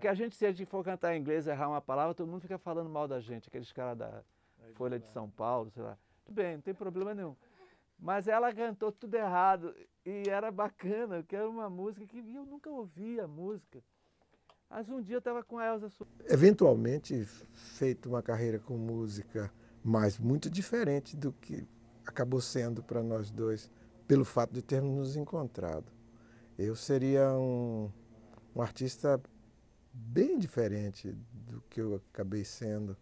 Porque se a gente for cantar em inglês e errar uma palavra, todo mundo fica falando mal da gente, aqueles caras da Folha de São Paulo, sei lá. Tudo bem, não tem problema nenhum. Mas ela cantou tudo errado e era bacana, porque era uma música que eu nunca ouvia a música. Mas um dia eu estava com a Elza Soares. Eventualmente, feito uma carreira com música, mas muito diferente do que acabou sendo para nós dois, pelo fato de termos nos encontrado. Eu seria um artista bem diferente do que eu acabei sendo.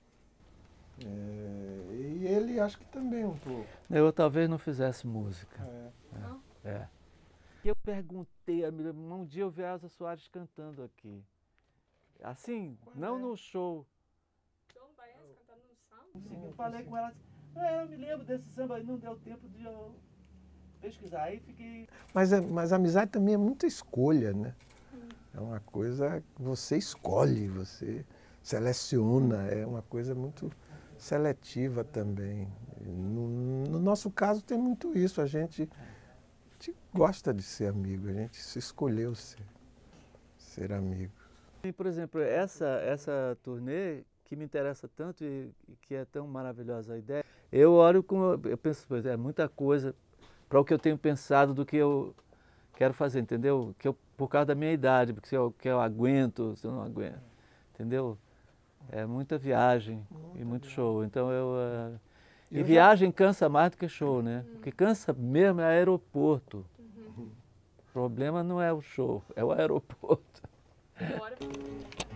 E ele acho que também um pouco. Eu talvez não fizesse música. Não? Eu perguntei, um dia eu vi a Elza Soares cantando aqui. Assim, não no show. João Baez cantando no samba? Eu falei com ela, eu me lembro desse samba, não deu tempo de eu pesquisar. Aí fiquei... Mas a amizade também é muita escolha, né? É uma coisa que você escolhe, você seleciona, é uma coisa muito seletiva também. No nosso caso tem muito isso, a gente gosta de ser amigo, a gente se escolheu ser amigo. E, por exemplo, essa turnê que me interessa tanto e que é tão maravilhosa a ideia, eu penso, é muita coisa para o que eu tenho pensado do que eu quero fazer, entendeu? Por causa da minha idade, porque se eu aguento, se eu não aguento, entendeu? É muita viagem e muito show. Então e viagem cansa mais do que show, né? O que cansa mesmo é aeroporto. O problema não é o show, é o aeroporto. Bora.